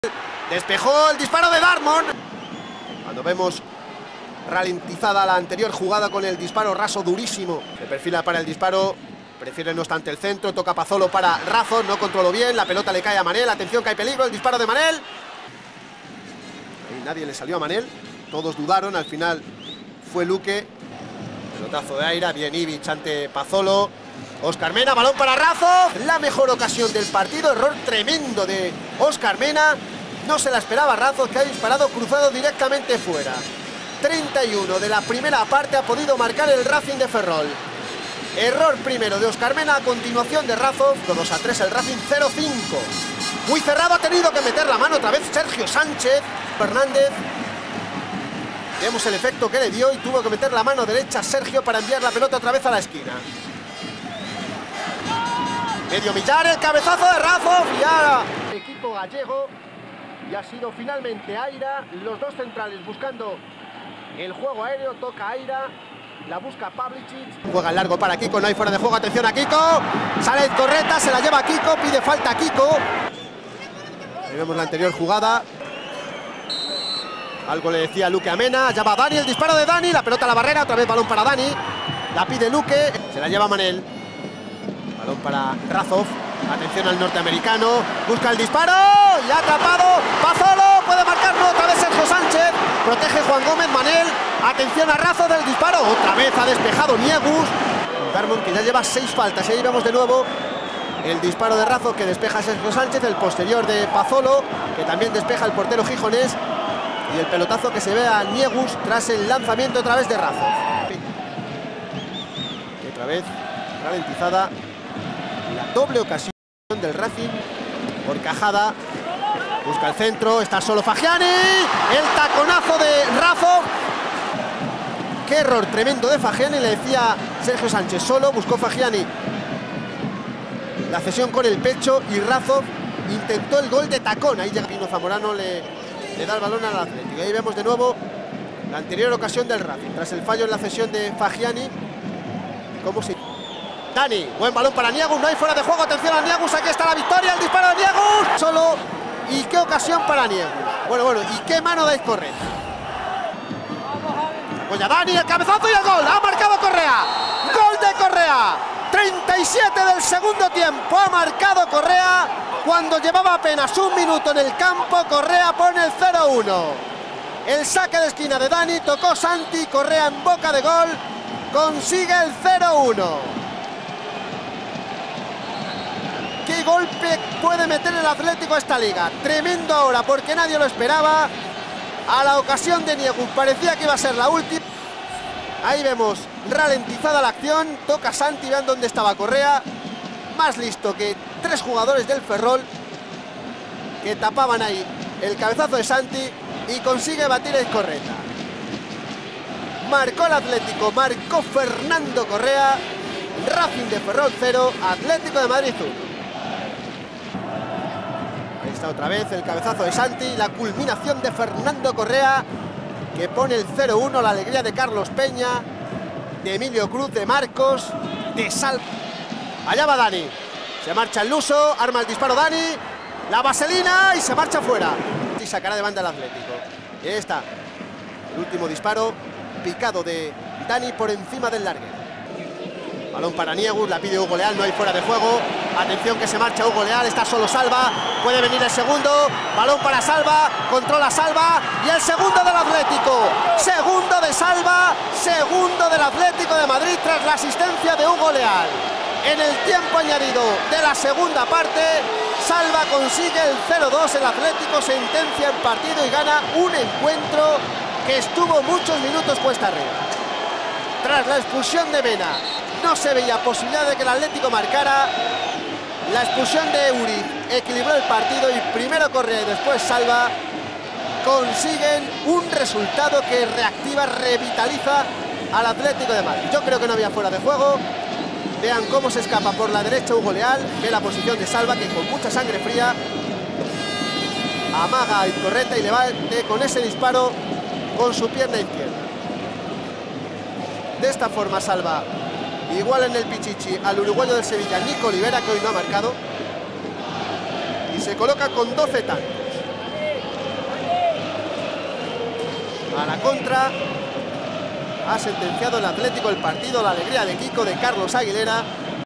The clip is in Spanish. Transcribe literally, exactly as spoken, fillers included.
Despejó el disparo de Darmon. Cuando vemos ralentizada la anterior jugada con el disparo raso durísimo. Se perfila para el disparo. Prefiere no obstante el centro. Toca Pazolo para Razov. No controló bien. La pelota le cae a Manel. Atención que hay peligro. El disparo de Manel. Ahí nadie le salió a Manel. Todos dudaron. Al final fue Luque. Pelotazo de Aira. Bien Ivic ante Pazolo. Óscar Mena. Balón para Razov. La mejor ocasión del partido. Error tremendo de Óscar Mena. No se la esperaba Razov, que ha disparado cruzado directamente fuera. treinta y uno de la primera parte ha podido marcar el Racing de Ferrol. Error primero de Óscar Mena, a continuación de Razov. dos a tres el Racing, cero cinco. Muy cerrado, ha tenido que meter la mano otra vez Sergio Sánchez. Fernández. Vemos el efecto que le dio y tuvo que meter la mano derecha Sergio para enviar la pelota otra vez a la esquina. Medio millar, el cabezazo de Razov. Y ahora el equipo gallego. Y ha sido finalmente Aira, los dos centrales buscando el juego aéreo. Toca Aira, la busca Pavlicic. Juega largo para Kiko, no hay fuera de juego. Atención a Kiko. Sale correcta, se la lleva Kiko, pide falta a Kiko. Ahí vemos la anterior jugada. Algo le decía Luque a Mena. Allá va Dani, el disparo de Dani. La pelota a la barrera, otra vez balón para Dani. La pide Luque, se la lleva Manel. Balón para Razov. Atención al norteamericano, busca el disparo y ha atrapado Pazolo, puede marcarlo otra vez Sergio Sánchez, protege Juan Gómez. Manel, atención a Razov del disparo, otra vez ha despejado Niegus. Darmon, que ya lleva seis faltas, y ahí vemos de nuevo el disparo de Razov que despeja Sergio Sánchez, el posterior de Pazolo que también despeja el portero gijonés y el pelotazo que se ve a Niegus tras el lanzamiento otra vez de Razov. Y otra vez ralentizada la doble ocasión del Racing. Horcajada, busca el centro, está solo Fagiani, el taconazo de Razov. Qué error tremendo de Fagiani, le decía Sergio Sánchez, solo buscó Fagiani la cesión con el pecho y Razov intentó el gol de tacón. Ahí llega Pino Zamorano, le, le da el balón al Atlético. Y ahí vemos de nuevo la anterior ocasión del Racing, tras el fallo en la cesión de Fagiani. Cómo se... Dani, buen balón para Niegus, no hay fuera de juego, atención a Niegus, aquí está la victoria, el disparo de Niegus, solo, y qué ocasión para Niegus, bueno, bueno, y qué mano de Correa. Oye, Dani, el cabezazo y el gol, ha marcado Correa, gol de Correa, treinta y siete del segundo tiempo, ha marcado Correa, cuando llevaba apenas un minuto en el campo, Correa pone el cero uno. El saque de esquina de Dani, tocó Santi, Correa en boca de gol, consigue el cero uno. ¿Qué golpe puede meter el Atlético a esta liga? Tremendo ahora, porque nadie lo esperaba. A la ocasión de Niegus parecía que iba a ser la última. Ahí vemos ralentizada la acción. Toca Santi, vean dónde estaba Correa. Más listo que tres jugadores del Ferrol que tapaban ahí el cabezazo de Santi y consigue batir el Correa. Marcó el Atlético, marcó Fernando Correa. Racing de Ferrol cero, Atlético de Madrid uno. Ahí está otra vez el cabezazo de Santi, la culminación de Fernando Correa que pone el cero uno, la alegría de Carlos Peña, de Emilio Cruz, de Marcos, de Sal. Allá va Dani, se marcha el luso, arma el disparo Dani, la vaselina y se marcha fuera. Y sacará de banda el Atlético. Y ahí está, el último disparo, picado de Dani por encima del larguero. Balón para Niegus, la pide Hugo Leal, no hay fuera de juego. Atención que se marcha Hugo Leal, está solo Salva. Puede venir el segundo, balón para Salva, controla Salva y el segundo del Atlético. Segundo de Salva, segundo del Atlético de Madrid tras la asistencia de Hugo Leal. En el tiempo añadido de la segunda parte, Salva consigue el cero dos, el Atlético sentencia el partido y gana un encuentro que estuvo muchos minutos cuesta arriba. Tras la expulsión de Mena, no se veía posibilidad de que el Atlético marcara. La expulsión de Uri equilibró el partido y primero Correa y después Salva consiguen un resultado que reactiva, revitaliza al Atlético de Madrid. Yo creo que no había fuera de juego. Vean cómo se escapa por la derecha Hugo Leal, ve la posición de Salva que con mucha sangre fría amaga y correta y levante con ese disparo con su pierna izquierda. De esta forma Salva igual en el Pichichi al uruguayo del Sevilla, Nico Olivera, que hoy no ha marcado, y se coloca con doce tantos. a la contra. Ha sentenciado el Atlético el partido, la alegría de Kiko, de Carlos Aguilera.